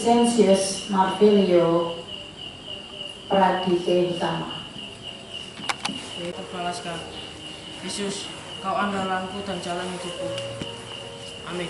Vincentius Marvelio Pradite Utama. Terbalaskan. Yesus, Kau andalanku dan jalan hidupku. Amin.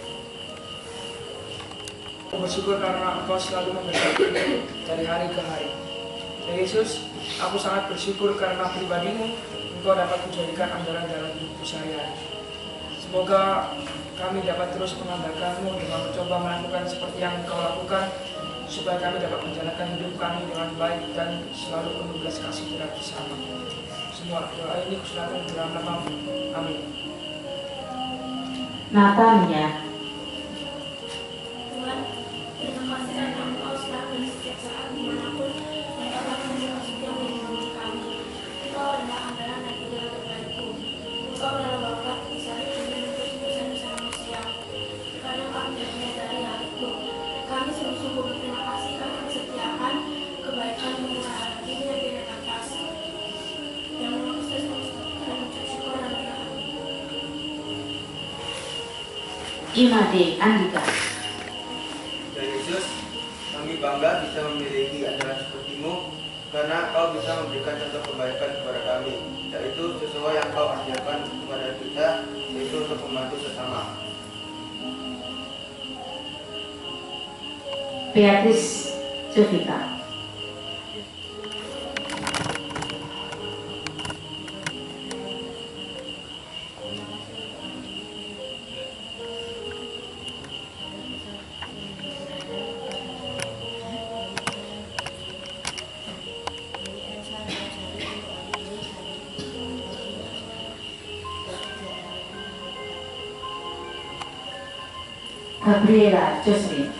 Bersyukur karena Engkau selalu memberkati dari hari ke hari. Ya Yesus, aku sangat bersyukur karena pribadimu Engkau dapat menjadikan andalan dalam hidupku sehari-hari. Semoga kami dapat terus mengandalkanmu dengan mencoba melakukan seperti yang Engkau lakukan, supaya kami dapat menjalankan hidup kami dengan baik dan selalu penuh belas kasih dan bersama. Semua doa ini kuserahkan dalam nama-Mu. Amin. Natania. Tuhan, terima kasih karena Engkau selalu dan setiap saat dimanapun Engkau dapat menjadi setia melindungi kami. Engkau adalah andalan dan ideal terbaikku. Engkau adalah Bapa Kisari dan dosa-dosa manusia. Karena Engkau tidak menyadari hal itu, kami sungguh-sungguh berterima kasih karena kesetiaan, kebaikan, murah hati, yang tidak batas. Yang mengutus dan ucap syukur dan berdoa. Imade Andika. Ya Yesus, kami bangga bisa memiliki andalan sepertimu karena Kau bisa memberikan contoh kebaikan kepada kami, yaitu sesuai yang Kau ajarkan kepada kita, yaitu untuk membantu sesama. Beatrice Jovita. Gabriela Jocelyn.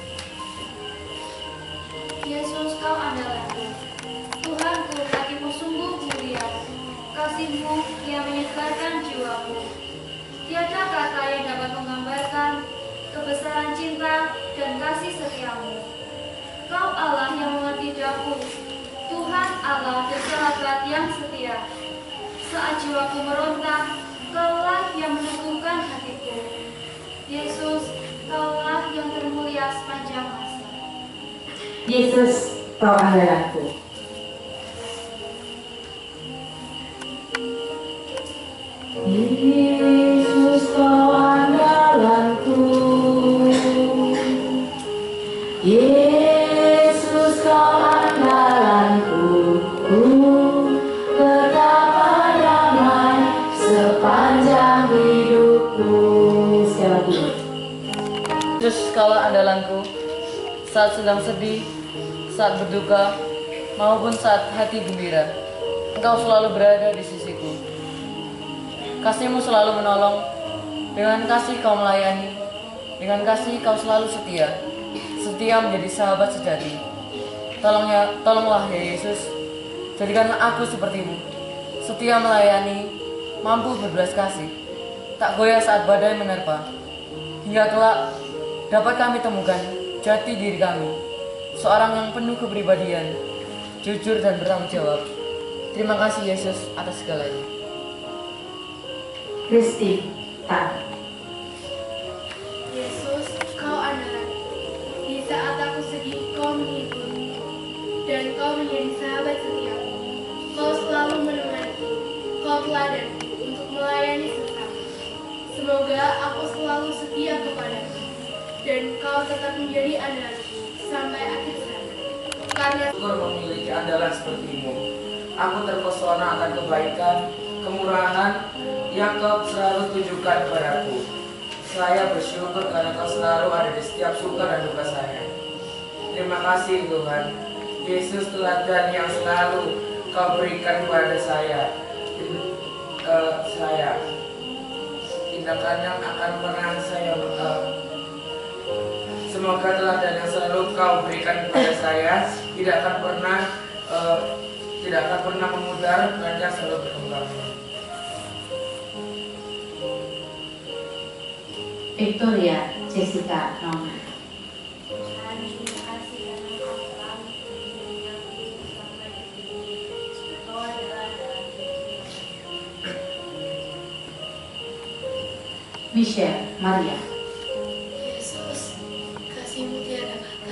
Yesus, Kau andalanku. Tuhanku, kakimu sungguh mulia. Kasih-Mu yang menyegarkan jiwaku. Tiada kata yang dapat menggambarkan kebesaran cinta dan kasih setiamu. Kau Allah yang mengerti daku. Tuhan Allah dan sahabat yang setia. Saat jiwaku meronta, Kaulah yang meneguhkan hatiku. Yesus, Kaulah yang termulia sepanjang masa. Yesus, Kau andalanku. Yesus, Kau andalanku. Yesus, Kau andalanku. Betapa damai sepanjang hidupku. Sekali lagi. Yesus, Kaulah andalanku. Saat sedang sedih, saat berduka, maupun saat hati gembira, Engkau selalu berada di sisiku. Kasih-Mu selalu menolong, dengan kasih Kau melayani, dengan kasih Kau selalu setia, setia menjadi sahabat sejati. Tolonglah ya Yesus, jadikanlah aku seperti-Mu, setia melayani, mampu berbelas kasih, tak goyah saat badai menerpa, hingga kelak dapat kami temukan jati diri kami, seorang yang penuh kepribadian, jujur dan bertanggung jawab. Terima kasih Yesus atas segalanya. Kristi Tan. Yesus, Kau andalanku. Di saat aku sedih, Kau menghiburku, dan Kau menjadi sahabat setiaku. Kau selalu menemaniku, Kau teladanku untuk melayani sesama. Semoga aku selalu setia kepadamu, dan Kau tetap menjadi andalanku sampai akhir zaman. Karena Syukur memiliki andalan sepertimu. Aku terpesona akan kebaikan, kemurahan yang Kau selalu tunjukkan kepadaku. Saya bersyukur karena Kau selalu ada di setiap suka dan duka saya. Terima kasih Tuhan. Yesus, teladan yang selalu Kau berikan kepada saya. Tindakan yang akan pernah saya semoga teladan yang selalu Kau berikan kepada saya tidak akan pernah memudar, melainkan selalu berkembang. Victoria Jessica Nona. Tuhan, terima kasih karena Kau selalu menyayangi sampai detik ini. Kau adalah andalan Michelle Maria. Yesus, kasih-Mu tiada batas.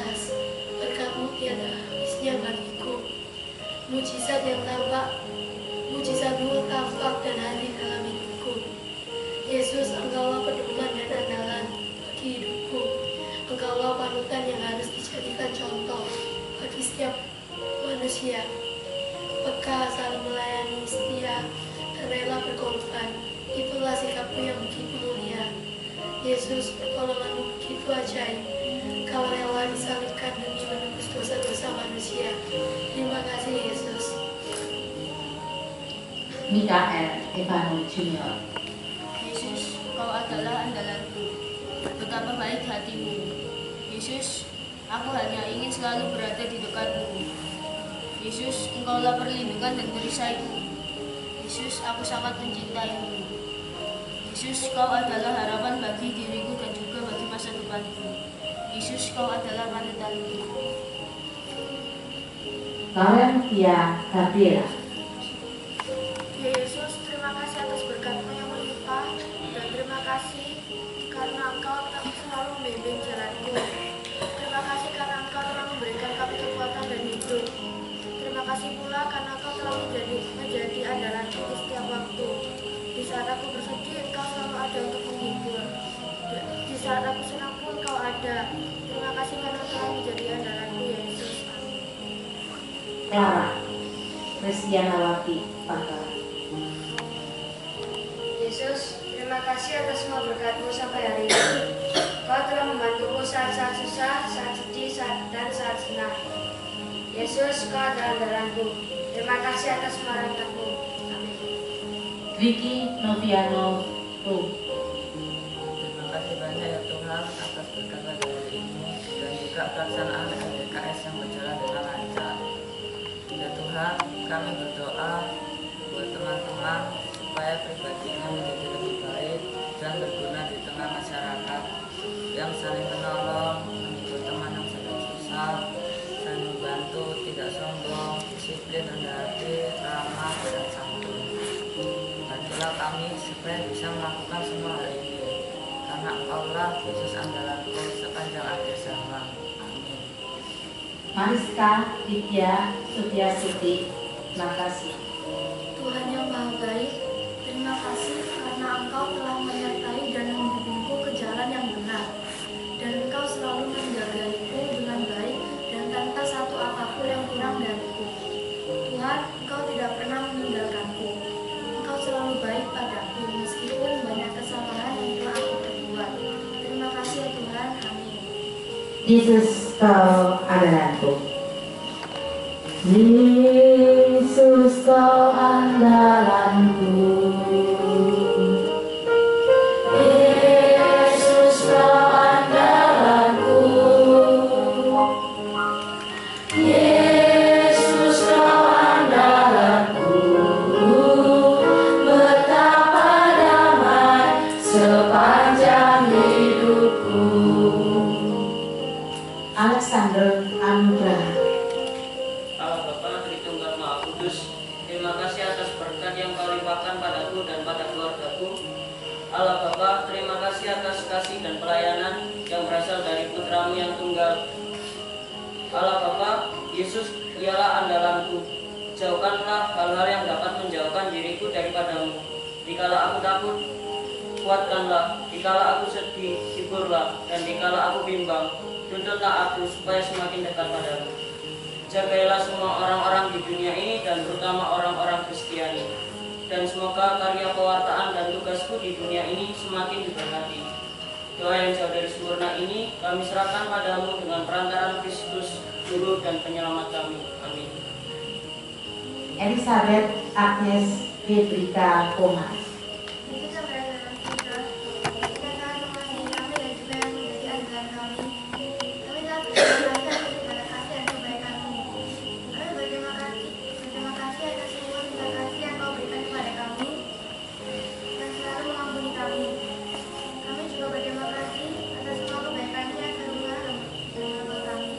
mujizat yang tampak, mujizat-Mu tampak dan hadir dalam hidupku. Yesus, Engkaulah pedoman dan andalan bagi hidupku. Engkaulah panutan yang harus dijadikan contoh bagi setiap manusia. Peka, saling melayani, setia, dan rela berkorban. Itulah sikapmu yang begitu mulia. Yesus, pertolonganmu begitu ajaib. Kau rela disalibkan demi menebus dosa-dosa manusia. Terima kasih, Yesus. Mikael Evanul Junior. Yesus, Kau adalah andalanku. Betapa baik hatimu. Yesus, aku hanya ingin selalu berada di dekatmu. Yesus, Engkaulah perlindungan dan perisaiku. Yesus, aku sangat mencintaimu. Yesus, Kau adalah harapan bagi diriku dan juga bagi masa depanku. Yesus, Kau adalah panutanku. Laurentia Gabriela. Ya Yesus, terima kasih atas berkat-Mu yang melimpah, dan terima kasih karena Engkau telah selalu membimbing jalanku. Terima kasih karena Engkau telah memberikan kami kekuatan dan hidup. Terima kasih pula karena Engkau telah menjadi andalanku di setiap waktu. Di saat aku bersedih, Engkau selalu ada untuk menghibur. Di saat aku senang pun Engkau ada. Terima kasih karena telah menjadi andalanku, ya Yesus. Amin. Clara Kristianawati Pangkalan. Yesus, terima kasih atas semua berkat-Mu sampai hari ini. Kau telah membantuku saat-saat susah, saat sedih, dan saat senang. Yesus, Kau adalah andalanku. Terima kasih atas semua berkat-Mu. Amin. Vicky Noviano Rum. Terima kasih banyak ya Tuhan atas berkat pada hari ini dan juga pelaksanaan LDKS yang berjalan dengan lancar. Ya Tuhan, kami berdoa buat teman-teman supaya pribadinya menjadi lebih baik dan berguna di tengah masyarakat yang saling menolong, menghibur teman yang sedang susah, saling membantu, tidak sombong, disiplin, rendah hati, ramah, dan santun. Bantulah kami supaya bisa melakukan semua hal ini, karena Engkaulah Yesus andalanku sepanjang akhir zaman. Amin. Mariska Vidya Sutiasuti. Terima kasih. Tuhan yang Maha Baik, terima kasih karena Engkau telah menyertai dan membimbingku ke jalan yang benar. Dan Engkau selalu menjagaiku dengan baik dan tanpa satu apapun yang kurang dariku. Tuhan, Engkau tidak pernah meninggalkanku. Engkau selalu baik padaku meskipun banyak kesalahan yang telah aku perbuat. Terima kasih ya Tuhan. Amin. Yesus, Kau andalanku. Yesus, Kau andalanku. Yesus, Kau andalanku. Yesus, Kau andalanku. Betapa damai sepanjang hidupku. Alexander Anugrah. Allah Bapa Tritunggal Maha Kudus, terima kasih atas berkat yang Kau limpahkan padaku dan pada keluargaku. Allah Bapa, terima kasih atas kasih dan pelayanan yang berasal dari Putra-Mu yang tunggal. Allah Bapa, Yesus ialah andalanku. Jauhkanlah hal-hal yang dapat menjauhkan diriku daripadamu. Dikala aku takut, kuatkanlah. Dikala aku sedih, hiburlah. Dan dikala aku bimbang, tuntutlah aku supaya semakin dekat padamu. Jagailah semua orang-orang di dunia ini dan terutama orang-orang Kristiani. Dan semoga karya pewartaan dan tugasku di dunia ini semakin diberkati. Doa yang jauh dari sempurna ini kami serahkan padamu dengan perantaraan Kristus, Guru dan Penyelamat kami. Amin. Elizabeth Agnes Febrika Komas. Yesus yang berada dalam surga, kita telah mengasihi kami dan juga yang menjadi andalan kami. Kami telah berterima kasih atas segala kasih dan kebaikan-Mu. Kami berterima kasih atas semua cinta kasih yang Kau berikan kepada kami dan selalu mengampuni kami. Kami juga berterima kasih atas semua kebaikan-Mu yang terima dan menolong kami.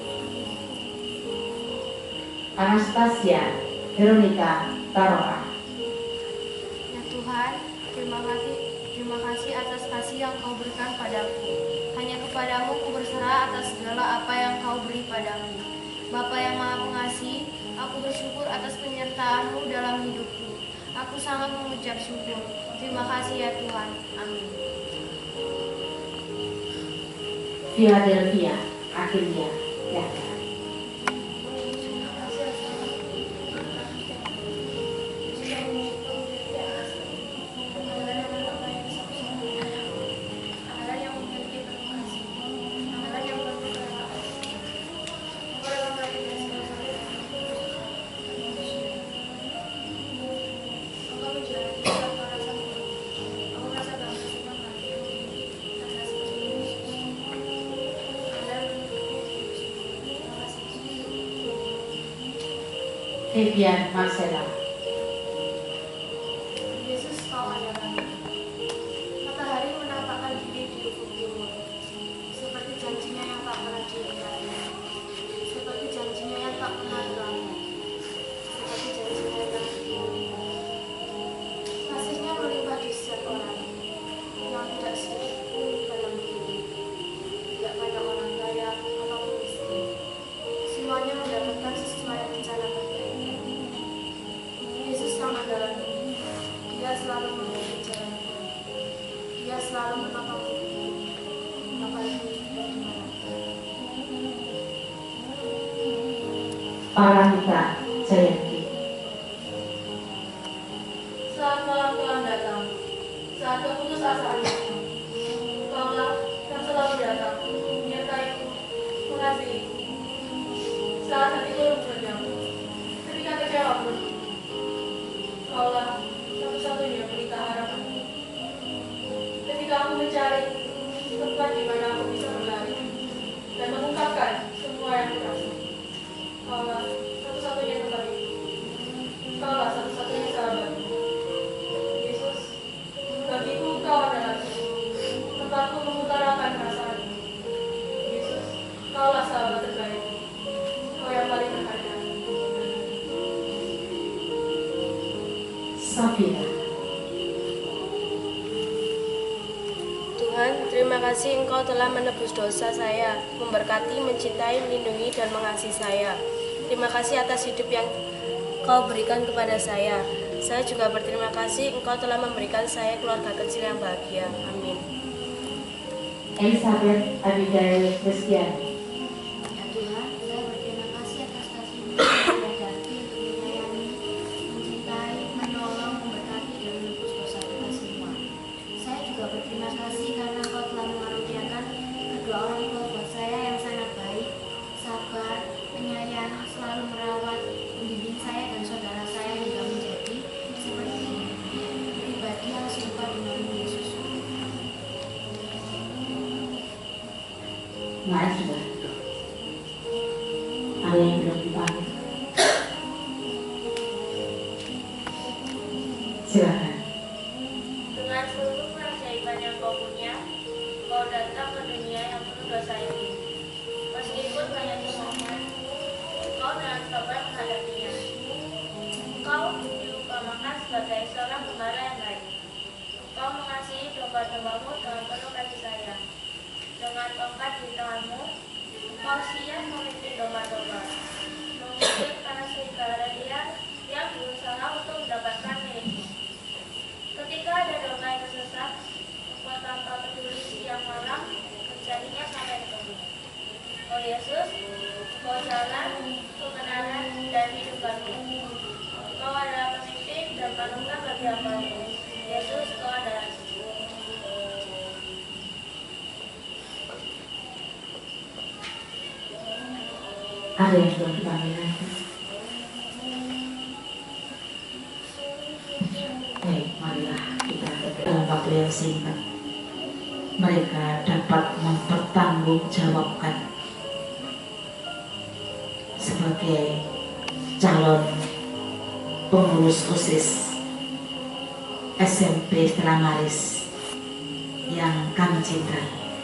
Anastasia Veronica Taroka. Ya Tuhan, terima kasih atas kasih yang Kau berikan padaku. Hanya kepadamu ku berserah atas segala apa yang Kau beri padaku. Bapa yang Maha Pengasih, Aku bersyukur atas penyertaan-Mu dalam hidupku. Aku sangat mengucap syukur. Terima kasih ya Tuhan. Amin. Philadelphia, akhirnya datang. Evian Marcella. Yesus, Kau adalah matahari menampakkan diri di ufuk timur, seperti janjinya yang tak pernah diingkari, seperti janjinya yang tak pernah dilanggar, seperti janjinya yang tak diingkari. Kasihnya melimpah di setiap orang, yang tidak sedikit pun dalam diri, tidak banyak orang kaya ataupun miskin. Semuanya mendapatkan sesuai rencana terbaiknya. Yesus yang adalah Dia selalu memberi jalan. Dia selalu menolong hidupku, apalagi dari mana. Paramita Jayanti. Saat malam Tuhan datang, saat keputusasaan datang, Kaulah yang selalu datang, menyertaiku, mengasihiku. Saat hatiku berjam, ketika kecewa pun, Kaulah satu-satunya pelita harapanku. Ketika aku mencari tempat di mana aku bisa berlari dan mengungkapkan semua yang kurasa, Kaulah satu-satunya tempat itu. Kaulah satu-satunya sahabatku. Yesus, bagiku Kau adalah tempatku mengutarakan perasaanku. Yesus, Kaulah sahabat terbaik. Kau yang paling berharga. Safira. Tuhan, terima kasih Engkau telah menebus dosa saya, memberkati, mencintai, melindungi, dan mengasihi saya. Terima kasih atas hidup yang Kau berikan kepada saya. Saya juga berterima kasih Engkau telah memberikan saya keluarga kecil yang bahagia. Amin. Elizabeth Abigail Christian. Ya Tuhan, saya berterima kasih atas kasih-Mu yang berarti untuk menyayangi, mencintai, menolong, memberkati, dan menebus dosa kita semua. Saya juga berterima kasih karena Engkau telah mengaruniakan kedua orang tua buat saya yang sangat baik, sabar, penyayang, selalu merawat, membimbing saya dan saudara saya hingga menjadi seperti pribadi yang serupa dengan Yesus. Maaf sudah. Ada yang belum dipanggil. Silakan. Dengan seluruh keajaiban yang Kau punya, Kau datang ke dunia yang penuh dosa ini. Meskipun banyak kesalahan, Kau dengan sabar menghadapinya. Kau diupamakan sebagai seorang gembala yang baik. Kau mengasihi domba-dombamu dengan penuh kasih sayang. Dengan tongkat di tanganmu, Kau siap memimpin domba-domba. Mengusir karena serigala liar yang berusaha untuk mendapatkan milikmu. Ketika ada domba yang tersesat, Kau tanpa peduli siang malam mencarinya sampai ketemu. Oh Yesus, Kau jalan, kebenaran, dan hidup kami. Kau adalah pemimpin dan panutan bagi hamba-Mu. Yesus, Kau adalah Ada yang belum dipanggil lagi. Baik, marilah kita dalam waktu yang singkat mereka dapat mempertanggungjawabkan sebagai calon pengurus OSIS SMP Stella Maris yang kami cintai.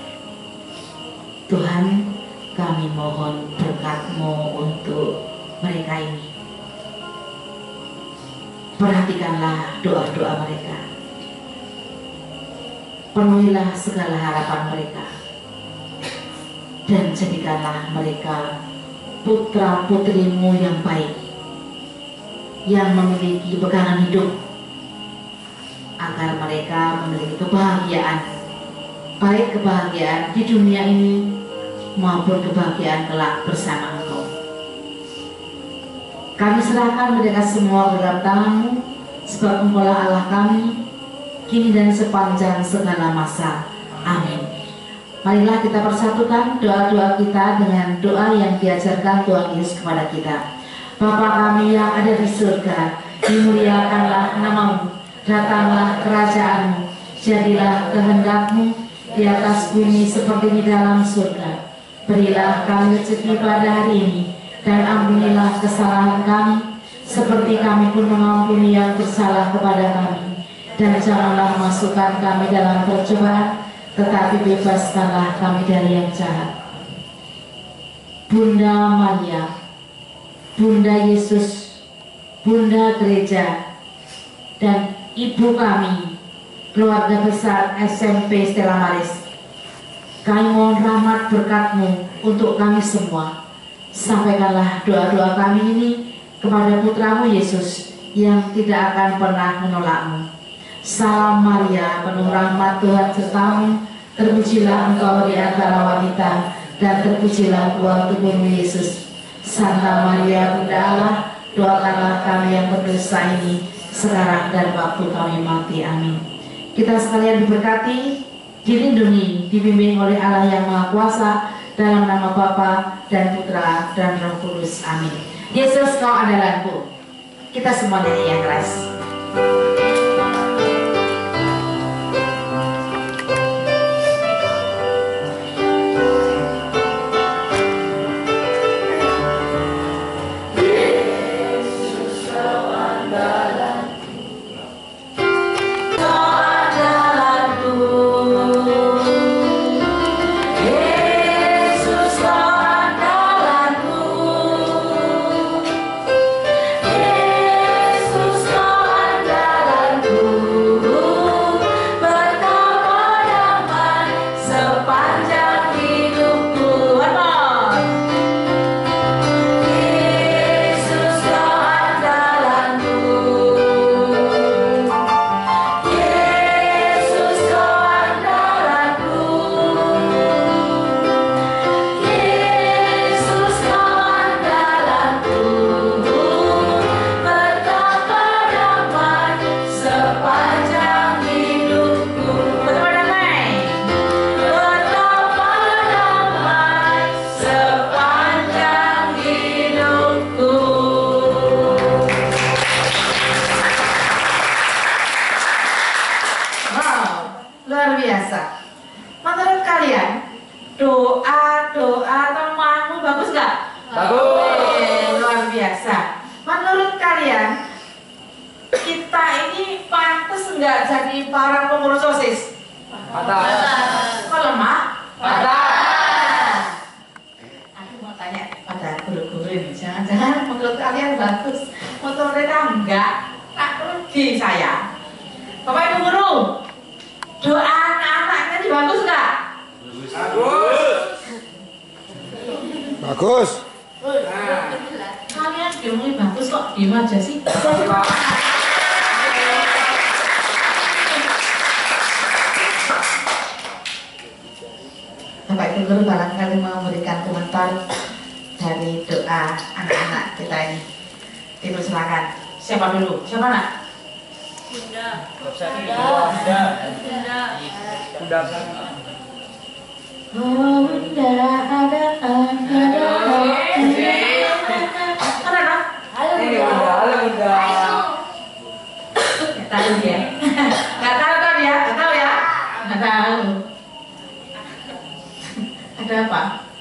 Tuhan, kami mohon berkat-Mu untuk mereka ini. Perhatikanlah doa-doa mereka. Penuhilah segala harapan mereka. Dan jadikanlah mereka putra-putrimu yang baik yang memiliki pegangan hidup, agar mereka memiliki kebahagiaan, baik kebahagiaan di dunia ini maupun kebahagiaan kelak bersama Engkau. Kami serahkan mereka semua ke dalam tangan-Mu, sebab Engkaulah Allah kami, kini dan sepanjang segala masa. Amin. Marilah kita persatukan doa-doa kita dengan doa yang diajarkan Tuhan Yesus kepada kita. Bapa kami yang ada di surga, dimuliakanlah nama-Mu, datanglah kerajaan-Mu, jadilah kehendak-Mu di atas bumi seperti di dalam surga. Berilah kami rezeki pada hari ini, dan ampunilah kesalahan kami, seperti kami pun mengampuni yang bersalah kepada kami. Dan janganlah masukkan kami dalam percobaan, tetapi bebaskanlah kami dari yang jahat. Bunda Maria, Bunda Yesus, Bunda Gereja, dan Ibu kami, keluarga besar SMP Stella Maris, kami mohon rahmat berkat-Mu untuk kami semua. Sampaikanlah doa-doa kami ini kepada putra-Mu Yesus yang tidak akan pernah menolak-Mu. Salam Maria, penuh rahmat Tuhan serta-Mu, terpujilah Engkau di antara wanita, dan terpujilah buah tubuh-Mu Yesus. Santa Maria Bunda Allah, doakanlah kami yang berdosa ini, sekarang dan waktu kami mati. Amin. Kita sekalian diberkati, dilindungi, dibimbing oleh Allah yang Maha Kuasa, dalam nama Bapa dan Putra dan Roh Kudus. Amin. Yesus, Kau andalanku. Kita semua nyanyi yang keras. Bagus. Kalian diomongin bagus kok, diem aja sih. Bapak Ibu Guru barangkali mau memberikan komentar dari doa anak-anak kita ini. Ibu silakan. Siapa dulu? Siapa nak? Bunda. Bunda. Bunda. Oh Bunda ada. Halo Bunda. Gak tahu dia. Gak tahu kan dia? Gak tahu ya? Gak tahu. Ada apa?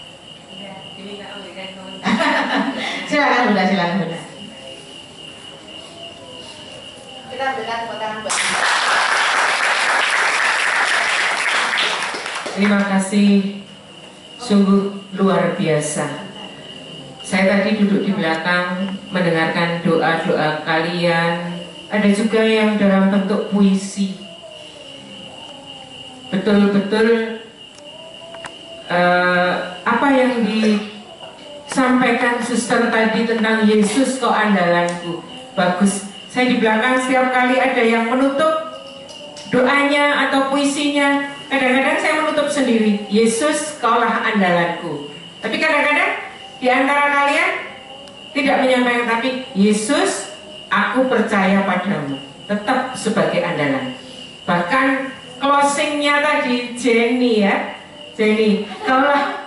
Silakan Bunda, silakan Bunda. Kita berikan tepuk tangan buat. Terima kasih, sungguh luar biasa. Saya tadi duduk di belakang mendengarkan doa-doa kalian. Ada juga yang dalam bentuk puisi. Betul-betul apa yang disampaikan suster tadi tentang Yesus kau andalanku. bagus. Saya di belakang setiap kali ada yang menutup doanya atau puisinya, kadang-kadang saya menutup sendiri, Yesus kaulah andalanku. Tapi kadang-kadang di antara kalian tidak menyampaikan, tapi Yesus aku percaya padamu, tetap sebagai andalan. Bahkan closingnya tadi Jenny ya, Jenny, kaulah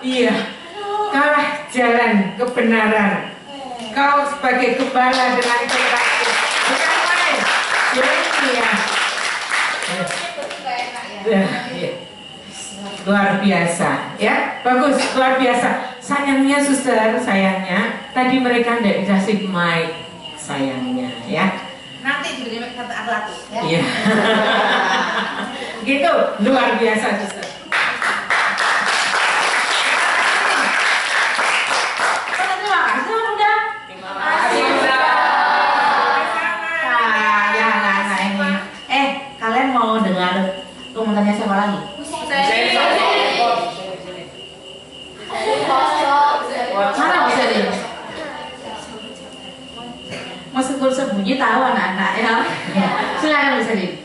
jalan kebenaran, kau sebagai gembala dengan kekasih, bukan main, Jenny ya. Luar biasa ya, bagus, luar biasa. Sayangnya suster, sayangnya tadi mereka tidak dikasih mic, sayangnya ya. Nanti diberi mic satu-satu ya. Iya. Gitu, luar biasa suster. Terima kasih udah. Terima kasih Bunda. Nah ini. Kalian mau dengar komentarnya siapa lagi? Mana bisa dia? Meskipun sembunyi tahu anak-anak ya. Silakan bisa dia.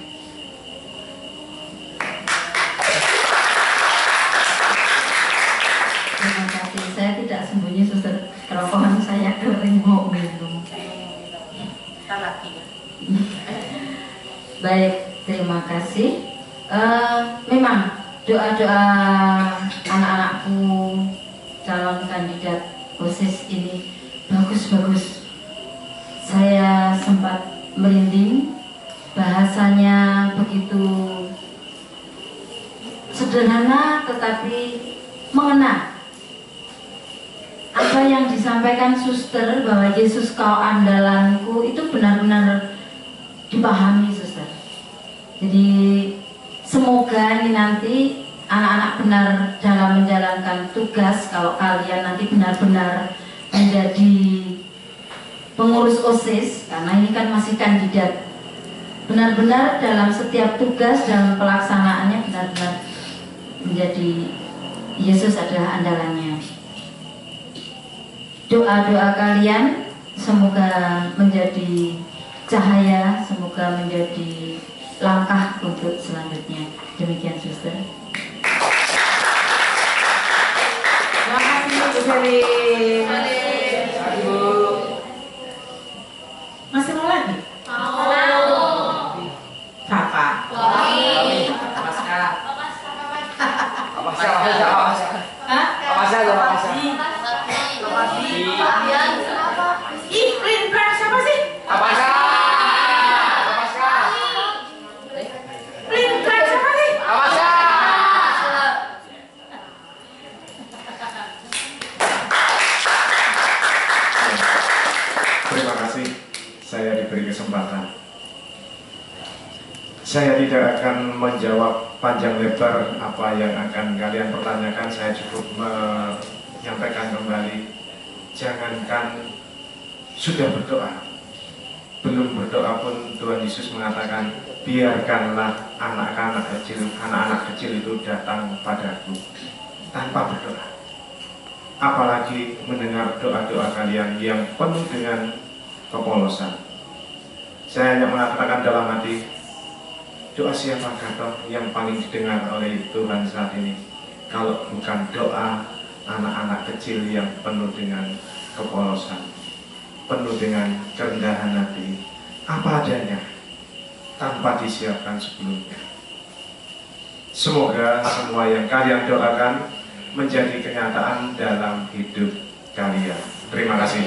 Terima kasih. Saya tidak sembunyi suster. Kerongkongan saya kering mau minum. Baik, terima kasih. Memang doa-doa anak-anakku calon kandidat OSIS ini bagus-bagus. Saya sempat merinding, bahasanya begitu sederhana tetapi mengena. Apa yang disampaikan suster bahwa Yesus kau andalanku itu benar-benar dipahami suster. Jadi semoga ini nanti anak-anak benar dalam menjalankan tugas. Kalau kalian nanti benar-benar menjadi pengurus OSIS, karena ini kan masih kandidat, benar-benar dalam setiap tugas dan pelaksanaannya benar-benar menjadi Yesus adalah andalannya. Doa-doa kalian semoga menjadi cahaya, semoga menjadi langkah untuk selanjutnya. Demikian suster. Terima kasih Bu Sari. Masih mau lagi? Mau. Siapa? Ih, Rindra siapa sih? Rindra siapa sih? Terima kasih saya diberi kesempatan. Saya tidak akan menjawab panjang lebar apa yang akan kalian pertanyakan. Saya cukup menyampaikan kembali. Jangankan sudah berdoa, belum berdoa pun Tuhan Yesus mengatakan, biarkanlah anak-anak kecil itu datang kepadaku tanpa berdoa. Apalagi mendengar doa-doa kalian yang penuh dengan kepolosan. Saya hanya mengatakan dalam hati, doa siapakah toh yang paling didengar oleh Tuhan saat ini, kalau bukan doa anak-anak kecil yang penuh dengan kepolosan, penuh dengan kerendahan hati, apa adanya, tanpa disiapkan sebelumnya. Semoga semua yang kalian doakan menjadi kenyataan dalam hidup kalian. Terima kasih.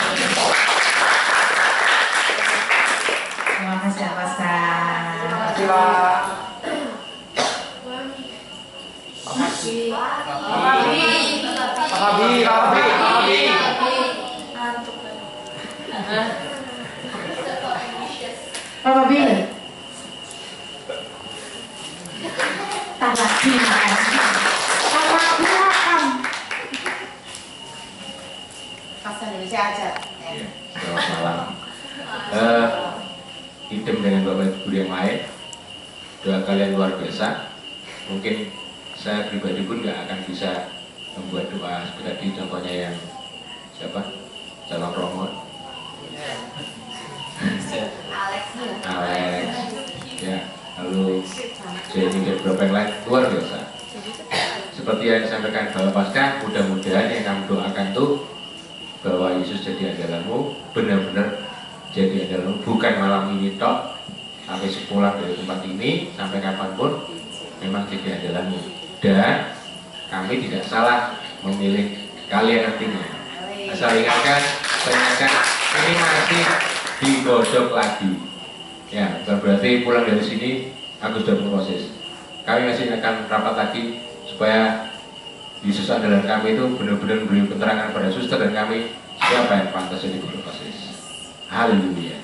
Terima kasih Pastor. Papa B. Terima kasih. Pastor Indonesia aja. Selamat malam. Idem dengan Bapak Ibu yang lain. Doa kalian luar biasa. Mungkin saya pribadi pun nggak akan bisa membuat doa seperti contohnya yang siapa? Calon Romo. Alex, ya, lalu Jenny dan beberapa yang lain luar biasa. Seperti yang disampaikan Bapak Pasca, mudah-mudahan yang kamu doakan tuh bahwa Yesus jadi andalanmu, benar-benar jadi andalanmu, bukan malam ini tok, sampai sepulang dari tempat ini sampai kapanpun memang jadi andalanmu. Dan kami tidak salah memilih kalian nantinya. Asal ingatkan, tanyakan, ini masih digodok lagi. Ya, bukan berarti pulang dari sini aku sudah berproses. Kami masih akan rapat lagi supaya Yesus andalan kami itu benar-benar memberi keterangan pada suster dan kami siapa yang pantas jadi berproses. Haleluya.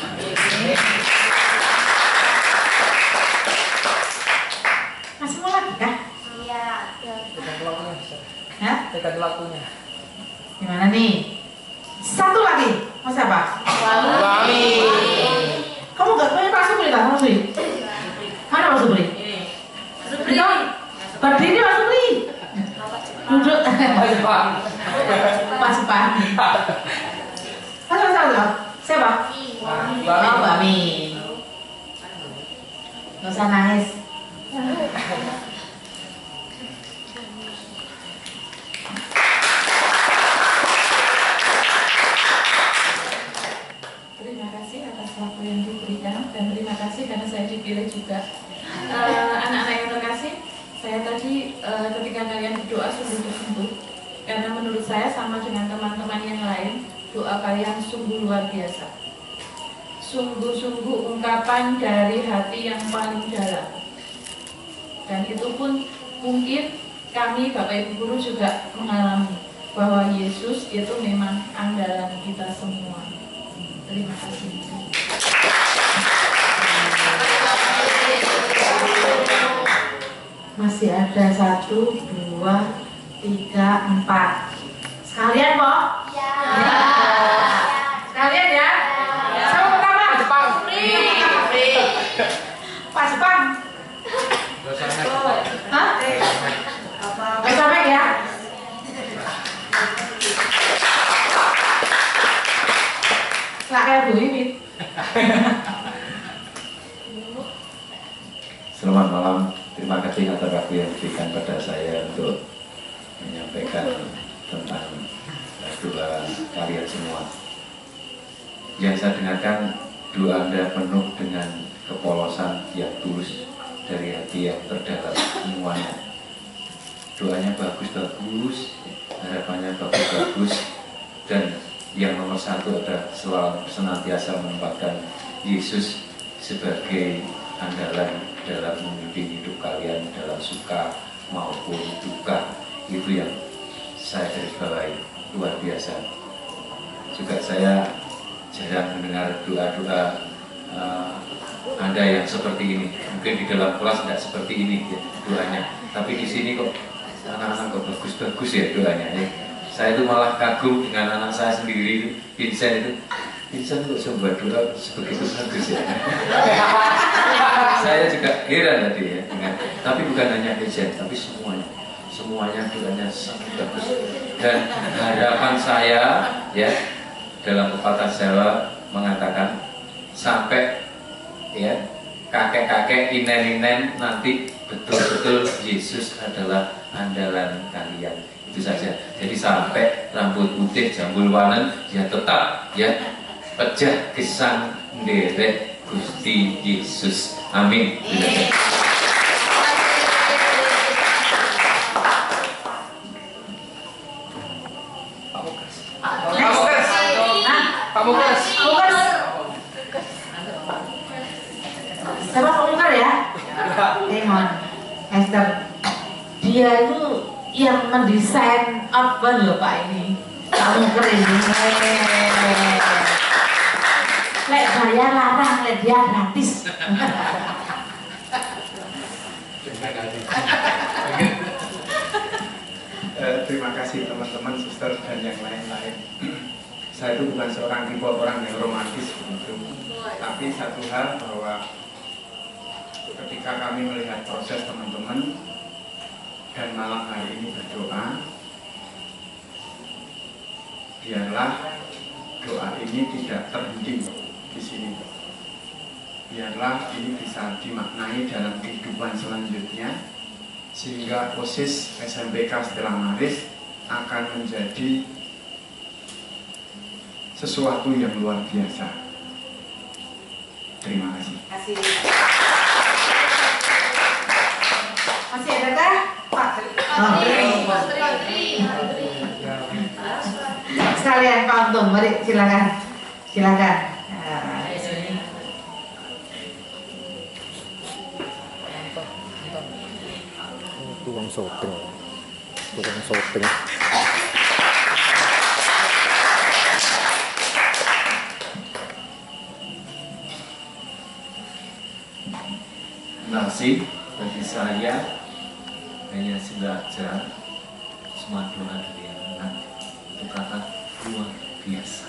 Masih mau lagi kah? Iya. Tekan pelakunya. Hah? Tekan pelakunya. Gimana nih? Satu lagi. Mau siapa? Wami. Kamu gak punya Pak Supri tak? Pak Supri? Mana Pak Supri? Supri. Berdiri Pak Supri. Duduk. Pak Supang. Siapa? Oh, Mbak Mi. Gak usah nangis. Terima kasih atas waktu yang diberikan dan terima kasih karena saya dipilih juga. Anak-anak yang terkasih, saya tadi ketika kalian berdoa sungguh-sungguh karena menurut saya sama dengan teman-teman yang lain, doa kalian sungguh luar biasa. Sungguh-sungguh ungkapan dari hati yang paling dalam. Dan itu pun mungkin kami Bapak Ibu Guru juga mengalami bahwa Yesus itu memang andalan kita semua. Terima kasih. Masih ada 1, 2, 3, 4. Sekalian kok? Ya. Sekalian ya? Siapa pertama? Jepang. Pak Jepang. Hah? Gak sampai ya? Nggak kayak Bu Imin. Selamat malam, terima kasih atas waktu yang diberikan pada saya untuk menyampaikan tentang doa kalian semua. Yang saya dengarkan, doa Anda penuh dengan kepolosan yang tulus dari hati yang terdalam semuanya. Doanya bagus-bagus, harapannya bagus-bagus, dan yang nomor satu adalah selalu senantiasa menempatkan Yesus sebagai andalan dalam memimpin hidup kalian dalam suka maupun duka. Itu yang saya garisbawahi, luar biasa. Juga saya jarang mendengar doa-doa Anda yang seperti ini. Mungkin di dalam kelas tidak seperti ini ya, doanya, tapi di sini kok anak-anak kok bagus-bagus ya doanya ya. Saya itu malah kagum dengan anak saya sendiri, Vincent kok sebuah doa sebegitu bagus ya. Saya juga heran tadi ya dengan, tapi bukan hanya Vincent, tapi semuanya doanya sangat bagus. Dan harapan saya ya, dalam pepatah Jawa mengatakan sampai ya kakek-kakek inen-inen nanti betul-betul Yesus adalah andalan kalian. Itu saja. Jadi sampai rambut putih jambul wanen ya tetap ya pejah gesang nderek Gusti Yesus. Amin. Pamungkas. Siapa pemungkar ya? Mohon Esther. Dia itu yang mendesain apa loh Pak ini? Pamungkar ini. Lek bayar larang, lek dia gratis. Terima kasih teman-teman, suster dan yang lain-lain. Saya itu bukan seorang tipe orang yang romantis begitu, tapi satu hal bahwa ketika kami melihat proses teman-teman dan malam hari ini berdoa, biarlah doa ini tidak terhenti di sini. Biarlah ini bisa dimaknai dalam kehidupan selanjutnya, sehingga OSIS SMPK Stella Maris akan menjadi sesuatu yang luar biasa. Terima kasih. Masih adakah Pak? Sekalian Pak Untung, mari silakan. Tukang syuting. Nasib bagi saya hanya belajar semua doa dari anak untuk kata luar biasa.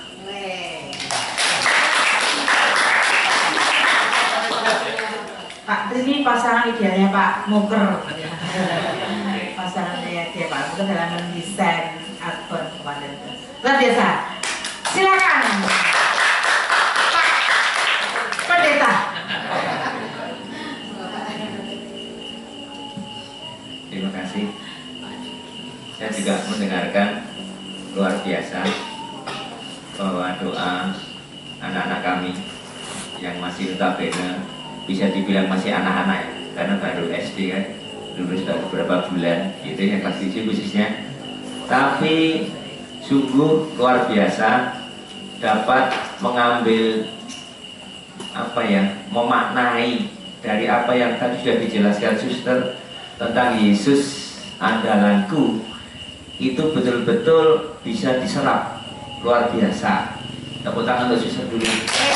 Pak, ini pasangan idealnya Pak Muker. Pasangannya dia Pak Muker dalam mendesain akun kemarin. Luar biasa. Silakan Pak Pendeta. Terima kasih. Saya juga mendengarkan luar biasa bahwa doa anak-anak kami yang masih notabene bisa dibilang masih anak-anak ya, karena baru SD kan, lulus baru beberapa bulan gitu yang kelas 7 khususnya. Tapi sungguh luar biasa dapat mengambil memaknai dari apa yang tadi sudah dijelaskan suster tentang Yesus andalanku, itu betul-betul bisa diserap luar biasa. Tepuk tangan untuk suster dulu.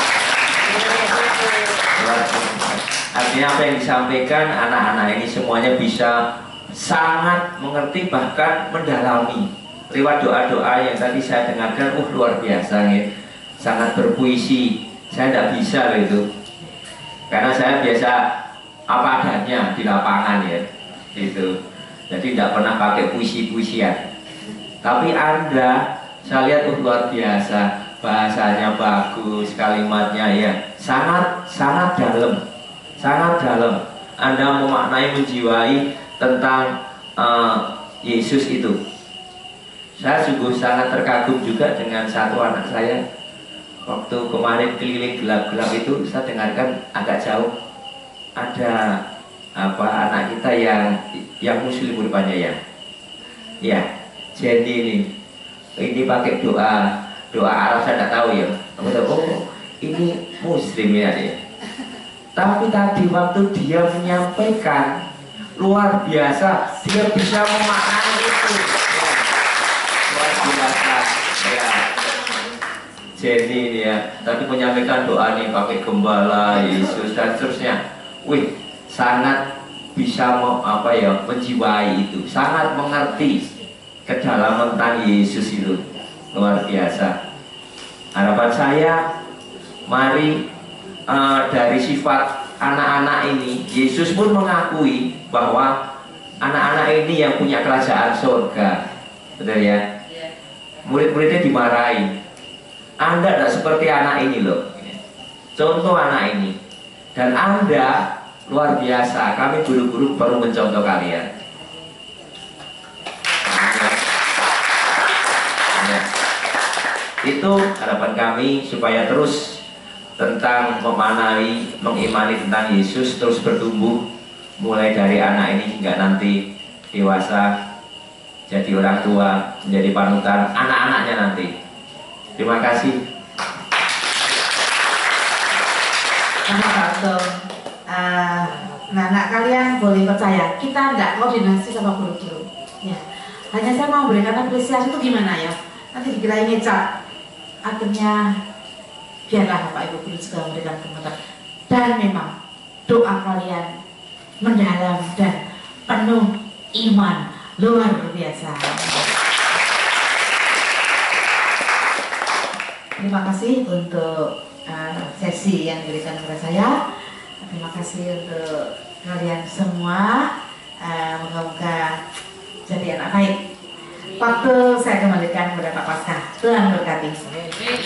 Artinya apa yang disampaikan anak-anak ini semuanya bisa sangat mengerti, bahkan mendalami lewat doa-doa yang tadi saya dengarkan. Luar biasa ya, sangat berpuisi. Saya tidak bisa itu, karena saya biasa apa adanya di lapangan ya, itu. Jadi tidak pernah pakai puisi-puisian. Tapi Anda, saya lihat luar biasa, bahasanya bagus, kalimatnya ya sangat dalam, sangat dalam. Anda memaknai, menjiwai tentang Yesus itu. Saya sungguh sangat terkagum juga dengan satu anak saya. Waktu kemarin keliling gelap-gelap itu, saya dengarkan agak jauh ada anak kita yang muslim rupanya ya. Ya, jadi ini pakai doa Arab, saya tidak tahu ya. Aku tahu, ini muslim ya dia. Tapi tadi waktu dia menyampaikan luar biasa, dia bisa memaknai itu. Ya. Luar biasa. Ya. Jadi ini ya, tapi menyampaikan doa nih pakai gembala, Yesus dan seterusnya. Sangat bisa menjiwai itu, sangat mengerti kedalaman tentang Yesus itu. Luar biasa. Harapan saya, mari dari sifat anak-anak ini, Yesus pun mengakui bahwa anak-anak ini yang punya kerajaan surga. Betul ya? Murid-muridnya dimarahi. Anda tidak seperti anak ini loh. Contoh anak ini. Dan Anda luar biasa. Kami guru-guru baru mencontoh kalian. Itu harapan kami supaya terus tentang memaknai, mengimani tentang Yesus terus bertumbuh, mulai dari anak ini hingga nanti dewasa, jadi orang tua, menjadi panutan anak-anaknya nanti. Terima kasih. Anak kalian boleh percaya, kita tidak koordinasi sama guru-guru. Ya. Hanya saya mau berikan apresiasi itu gimana ya? Nanti dikira ini cap. Akhirnya biarlah Bapak Ibu guru juga memberikan komentar. Dan memang doa kalian mendalam dan penuh iman luar biasa. Terima kasih untuk sesi yang diberikan kepada saya. Terima kasih untuk kalian semua. Moga-moga jadi anak baik. Waktu saya kembalikan kepada Pak Pasca. Tuhan berkati.